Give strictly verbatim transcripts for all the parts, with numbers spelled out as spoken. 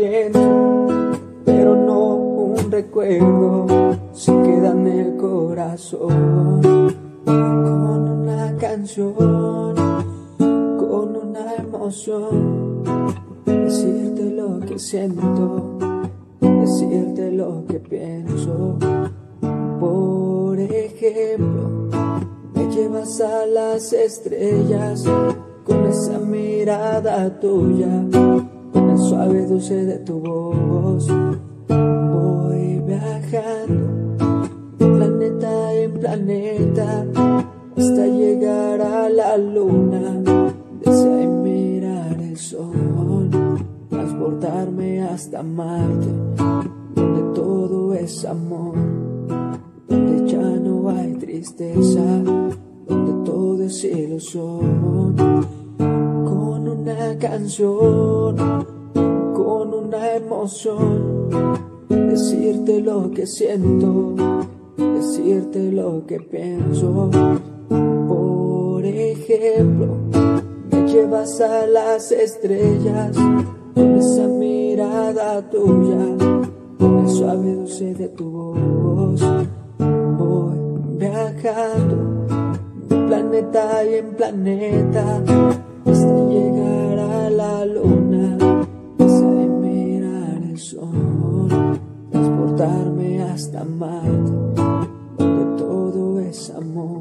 aliento, pero no un recuerdo, se queda en el corazón. Con una canción, con una emoción, decirte lo que siento, decirte lo que pienso. Por ejemplo, me llevas a las estrellas con esa mirada tuya, con el suave dulce de tu voz. Voy viajando de planeta en planeta hasta llegar a la luna. Deseo mirar el sol, transportarme hasta Marte, donde todo es amor, donde ya no hay tristeza, donde todo es ilusión. Con una canción, con una emoción, decirte lo que siento, decirte lo que pienso. Por ejemplo, me llevas a las estrellas con esa mirada tuya, con el suave dulce de tu voz. Voy viajando de planeta y en planeta hasta llegar a la luna. Deseo mirar el sol, transportarme hasta Marte, donde todo es amor,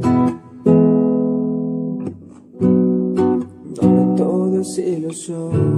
donde todo es ilusión.